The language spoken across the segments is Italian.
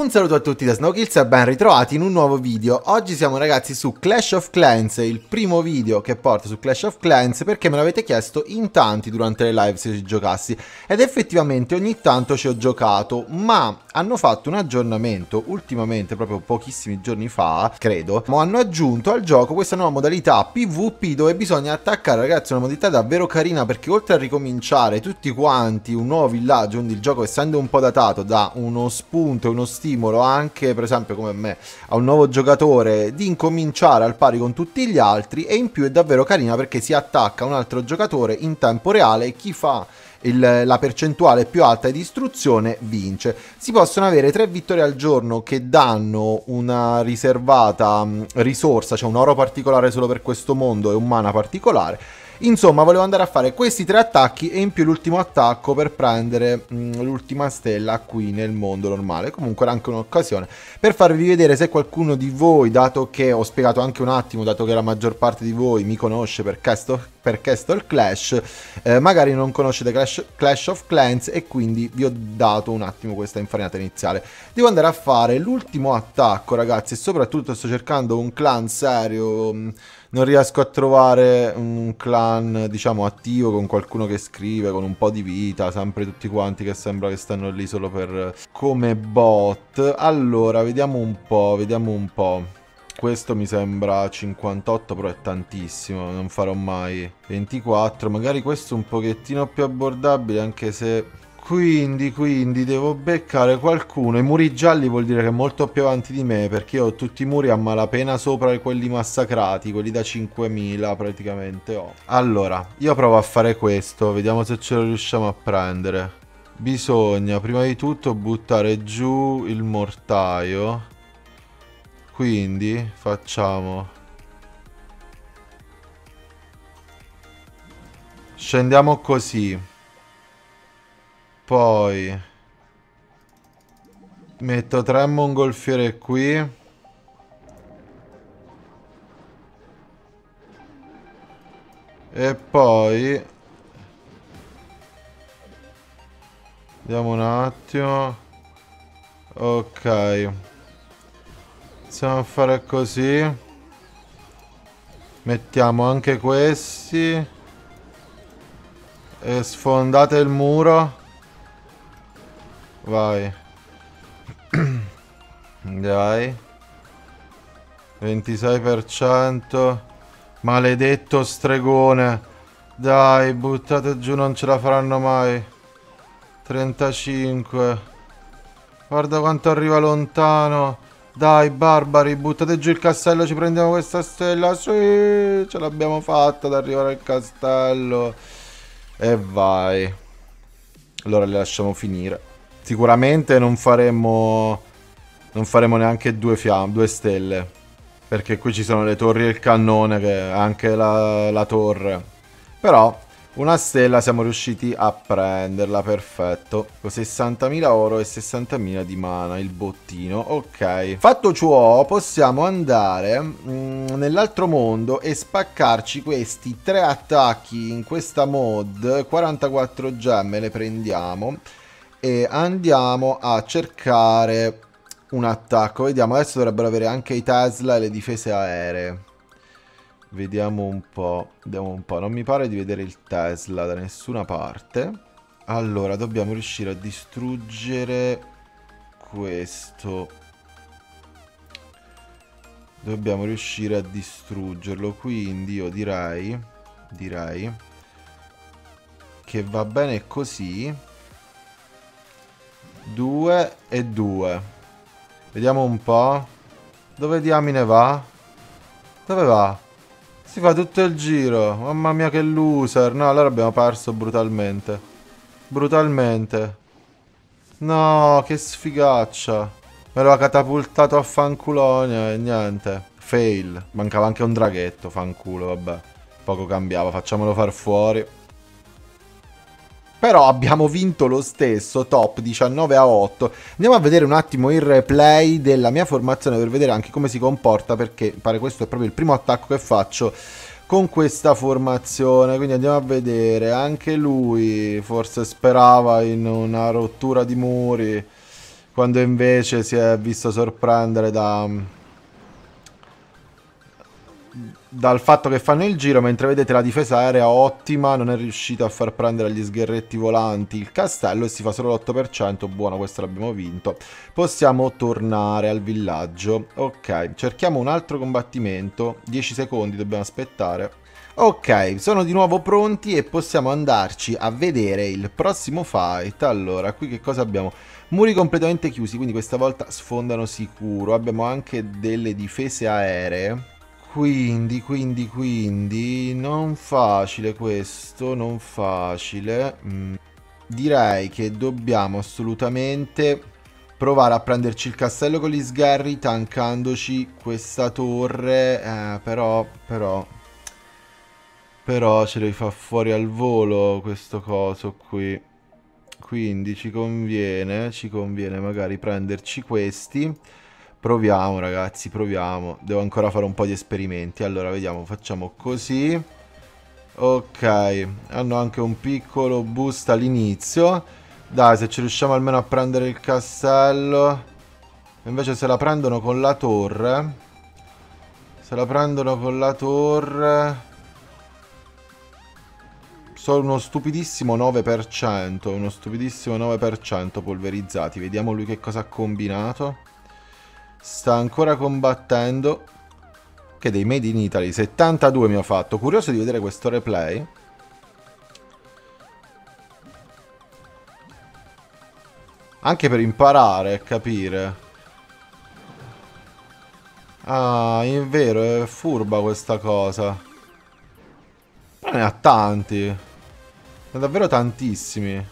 Un saluto a tutti da Snowkills e ben ritrovati in un nuovo video. Oggi siamo ragazzi su Clash of Clans, il primo video che porto su Clash of Clans perché me l'avete chiesto in tanti durante le live se ci giocassi ed effettivamente ogni tanto ci ho giocato, ma hanno fatto un aggiornamento ultimamente, proprio pochissimi giorni fa, credo, ma hanno aggiunto al gioco questa nuova modalità PvP dove bisogna attaccare, ragazzi, una modalità davvero carina perché oltre a ricominciare tutti quanti un nuovo villaggio, quindi il gioco essendo un po' datato dà uno spunto e uno stimolo anche, per esempio come me, a un nuovo giocatore di incominciare al pari con tutti gli altri, e in più è davvero carina perché si attacca un altro giocatore in tempo reale e chi fa la percentuale più alta di distruzione vince. Si possono avere 3 vittorie al giorno che danno una riservata risorsa, cioè un oro particolare solo per questo mondo e un mana particolare. Insomma, volevo andare a fare questi 3 attacchi e in più l'ultimo attacco per prendere l'ultima stella qui nel mondo normale. Comunque era anche un'occasione per farvi vedere se qualcuno di voi, dato che ho spiegato anche un attimo, dato che la maggior parte di voi mi conosce per Castle Clash, magari non conoscete Clash of Clans e quindi vi ho dato un attimo questa infarinata iniziale. Devo andare a fare l'ultimo attacco, ragazzi, e soprattutto sto cercando un clan serio. Non riesco a trovare un clan, diciamo, attivo con qualcuno che scrive, con un po' di vita, sempre tutti quanti che sembra che stanno lì solo per come bot. Allora, vediamo un po', vediamo un po'. Questo mi sembra 58, però è tantissimo, non farò mai 24. Magari questo un pochettino più abbordabile, anche se... Quindi devo beccare qualcuno. I muri gialli vuol dire che è molto più avanti di me, perché io ho tutti i muri a malapena sopra quelli massacrati, quelli da 5000 praticamente ho. Allora, io provo a fare questo, vediamo se ce lo riusciamo a prendere. Bisogna prima di tutto buttare giù il mortaio. Quindi facciamo... Scendiamo così. Poi metto 3 mongolfiere qui. E poi vediamo un attimo. Ok, iniziamo a fare così. Mettiamo anche questi. E sfondate il muro. Vai. Dai. 26%. Maledetto stregone. Dai, buttate giù, non ce la faranno mai. 35. Guarda quanto arriva lontano. Dai, barbari, buttate giù il castello, ci prendiamo questa stella. Sì, ce l'abbiamo fatta ad arrivare al castello. E vai. Allora le lasciamo finire. Sicuramente non faremo neanche due stelle, perché qui ci sono le torri e il cannone, che è anche la torre. Però una stella siamo riusciti a prenderla, perfetto. Con 60.000 oro e 60.000 di mana, il bottino. Ok, fatto ciò possiamo andare nell'altro mondo e spaccarci questi 3 attacchi in questa mod. 44 gemme le prendiamo e andiamo a cercare un attacco. Vediamo, adesso dovrebbero avere anche i Tesla e le difese aeree. Vediamo un po', non mi pare di vedere il Tesla da nessuna parte. Allora, dobbiamo riuscire a distruggere questo. Dobbiamo riuscire a distruggerlo, quindi io direi che va bene così. 2 e 2. Vediamo un po'. Dove diamine va? Dove va? Si fa tutto il giro. Mamma mia che loser. No, allora abbiamo perso brutalmente. Brutalmente. No, che sfigaccia. Me lo ha catapultato a fanculonia e niente. Fail. Mancava anche un draghetto, fanculo, vabbè. Poco cambiava, facciamolo far fuori. Però abbiamo vinto lo stesso, top 19-8. Andiamo a vedere un attimo il replay della mia formazione per vedere anche come si comporta, perché pare questo è proprio il primo attacco che faccio con questa formazione. Quindi andiamo a vedere, anche lui forse sperava in una rottura di muri. quando invece si è visto sorprendere dal fatto che fanno il giro, mentre vedete la difesa aerea ottima, non è riuscita a far prendere agli sgherretti volanti il castello e si fa solo l'8%, buono, questo l'abbiamo vinto. Possiamo tornare al villaggio. Ok, cerchiamo un altro combattimento, 10 secondi dobbiamo aspettare. Ok, sono di nuovo pronti e possiamo andarci a vedere il prossimo fight. Allora, qui che cosa abbiamo? Muri completamente chiusi, quindi questa volta sfondano sicuro. Abbiamo anche delle difese aeree. Quindi, non facile questo, non facile. Direi che dobbiamo assolutamente provare a prenderci il castello con gli sgherri, tancandoci questa torre. Però ce li fa fuori al volo questo coso qui. Quindi ci conviene magari prenderci questi. Proviamo ragazzi, proviamo. Devo ancora fare un po' di esperimenti. Allora, vediamo, facciamo così. Ok, hanno anche un piccolo boost all'inizio. Dai, se ci riusciamo almeno a prendere il castello. Invece se la prendono con la torre. Se la prendono con la torre. Sono uno stupidissimo 9%. Uno stupidissimo 9% polverizzati. Vediamo lui che cosa ha combinato. Sta ancora combattendo. Che dei Made in Italy 72 mi ha fatto. Curioso di vedere questo replay. Anche per imparare e capire. Ah, è vero, è furba questa cosa. Ma ne ha tanti. Ne ha davvero tantissimi.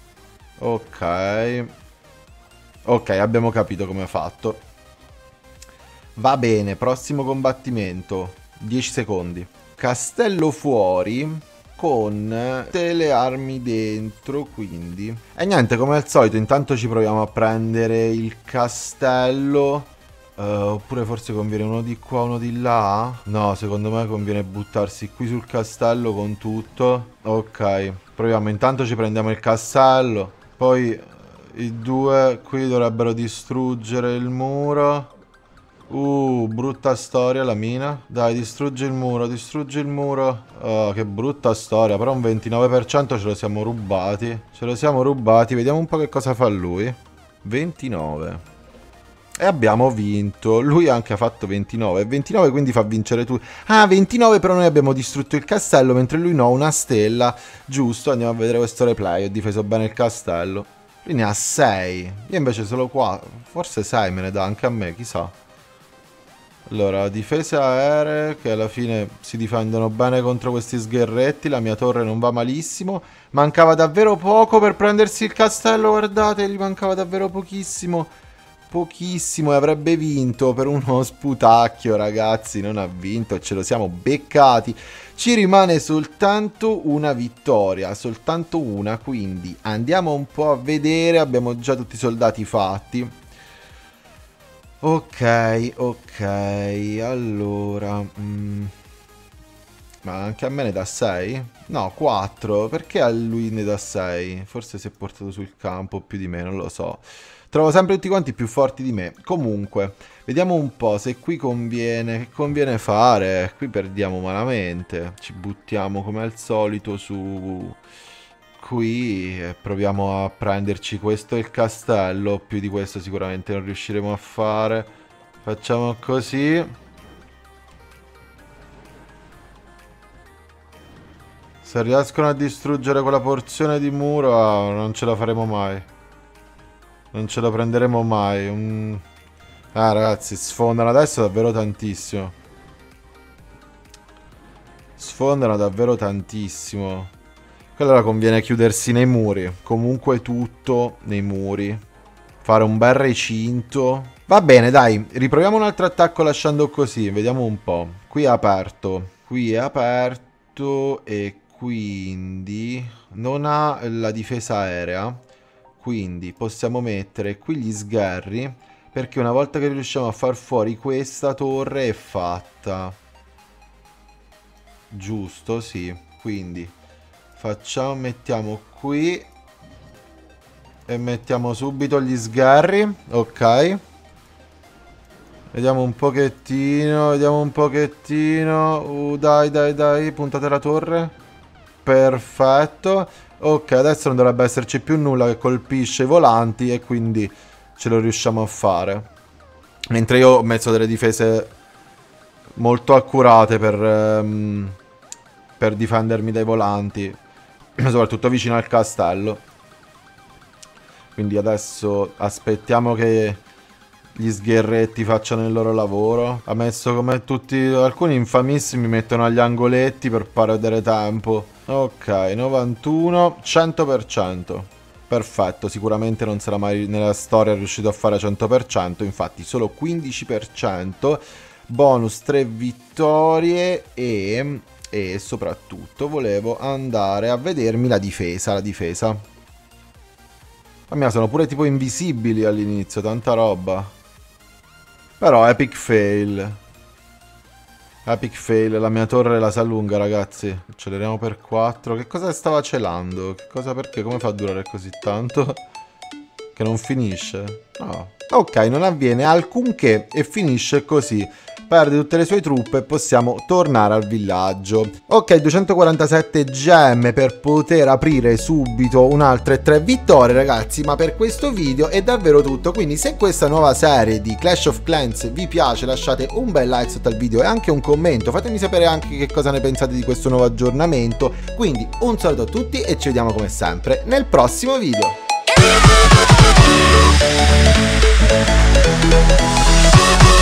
Ok. Ok, abbiamo capito come ha fatto. Va bene, prossimo combattimento. 10 secondi. Castello fuori con tutte le armi dentro, quindi. E niente, come al solito, intanto ci proviamo a prendere il castello. Oppure forse conviene uno di qua, uno di là. No, secondo me conviene buttarsi qui sul castello con tutto. Ok, proviamo. Intanto ci prendiamo il castello. Poi i due qui dovrebbero distruggere il muro. Brutta storia la mina. Dai, distruggi il muro, distruggi il muro. Oh, che brutta storia. Però un 29% ce lo siamo rubati. Ce lo siamo rubati. Vediamo un po' che cosa fa lui. 29. E abbiamo vinto. Lui anche ha fatto 29. 29 quindi fa vincere tu. Ah, 29 però noi abbiamo distrutto il castello, mentre lui no, una stella. Giusto, andiamo a vedere questo replay. Ho difeso bene il castello. Lui ne ha 6. Io invece solo qua. Forse 6 me ne dà anche a me, chissà. Allora, difese aeree che alla fine si difendono bene contro questi sgherretti. La mia torre non va malissimo. Mancava davvero poco per prendersi il castello, guardate, gli mancava davvero pochissimo. Pochissimo e avrebbe vinto per uno sputacchio, ragazzi. Non ha vinto e ce lo siamo beccati. Ci rimane soltanto una vittoria, soltanto una. Quindi andiamo un po' a vedere. Abbiamo già tutti i soldati fatti. Ok, allora. Ma anche a me ne dà 6? No, 4. Perché a lui ne dà 6? Forse si è portato sul campo più di me, non lo so. Trovo sempre tutti quanti più forti di me. Comunque, vediamo un po' se qui conviene. Che conviene fare? Qui perdiamo malamente. Ci buttiamo come al solito su qui e proviamo a prenderci questo e il castello. Più di questo sicuramente non riusciremo a fare. Facciamo così. Se riescono a distruggere quella porzione di muro, non ce la faremo mai. Non ce la prenderemo mai. Ah, ragazzi, sfondano adesso davvero tantissimo. Sfondano davvero tantissimo. Allora conviene chiudersi nei muri. Comunque tutto nei muri. Fare un bel recinto. Va bene, dai. Riproviamo un altro attacco lasciando così. Vediamo un po'. Qui è aperto. Qui è aperto. E quindi non ha la difesa aerea. Quindi possiamo mettere qui gli sgherri. Perché una volta che riusciamo a far fuori questa torre è fatta. Giusto, sì. Quindi mettiamo qui. E mettiamo subito gli sgherri. Ok. Vediamo un pochettino. Dai. Puntate la torre. Perfetto. Ok, adesso non dovrebbe esserci più nulla che colpisce i volanti. E quindi ce lo riusciamo a fare. Mentre io ho messo delle difese molto accurate per difendermi dai volanti. Soprattutto vicino al castello. Quindi adesso aspettiamo che gli sgherretti facciano il loro lavoro. Ha messo come tutti... Alcuni infamissimi mettono agli angoletti per perdere tempo. Ok, 91, 100%. Perfetto, sicuramente non sarà mai nella storia riuscito a fare 100%. Infatti solo 15%. Bonus 3 vittorie e soprattutto volevo andare a vedermi la difesa. A me sono pure tipo invisibili all'inizio, tanta roba. Però epic fail. Epic fail, la mia torre la si allunga, ragazzi. Acceleriamo per 4. Che cosa stava celando? Perché? Come fa a durare così tanto? Che non finisce? No. Ok, non avviene alcunché e finisce così. Perde tutte le sue truppe e possiamo tornare al villaggio. Ok, 247 gemme per poter aprire subito un'altre 3 vittorie, ragazzi. Ma per questo video è davvero tutto. Quindi se questa nuova serie di Clash of Clans vi piace, lasciate un bel like sotto al video e anche un commento. Fatemi sapere anche che cosa ne pensate di questo nuovo aggiornamento. Quindi un saluto a tutti e ci vediamo come sempre nel prossimo video.